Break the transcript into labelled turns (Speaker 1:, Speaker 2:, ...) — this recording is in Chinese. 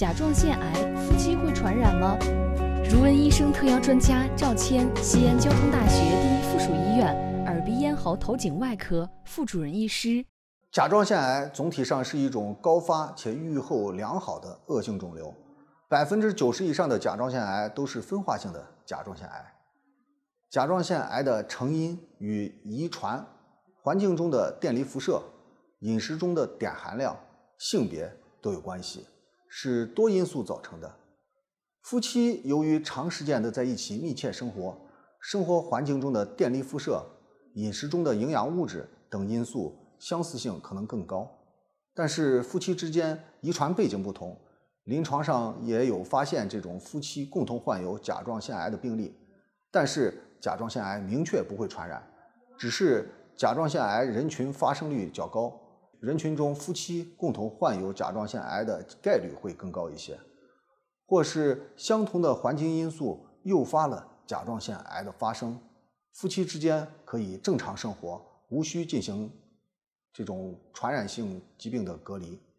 Speaker 1: 甲状腺癌夫妻会传染吗？如闻医生特邀专家赵谦，西安交通大学第一附属医院耳鼻咽喉头颈外科副主任医师。
Speaker 2: 甲状腺癌总体上是一种高发且预后良好的恶性肿瘤，90%以上的甲状腺癌都是分化性的甲状腺癌。甲状腺癌的成因与遗传、环境中的电离辐射、饮食中的碘含量、性别都有关系，是多因素造成的。夫妻由于长时间的在一起密切生活，生活环境中的电离辐射、饮食中的营养物质等因素相似性可能更高。但是夫妻之间遗传背景不同，临床上也有发现这种夫妻共同患有甲状腺癌的病例，但是甲状腺癌明确不会传染，只是甲状腺癌人群发生率较高，人群中夫妻共同患有甲状腺癌的概率会更高一些，或是相同的环境因素诱发了甲状腺癌的发生，夫妻之间可以正常生活，无需进行这种传染性疾病的隔离。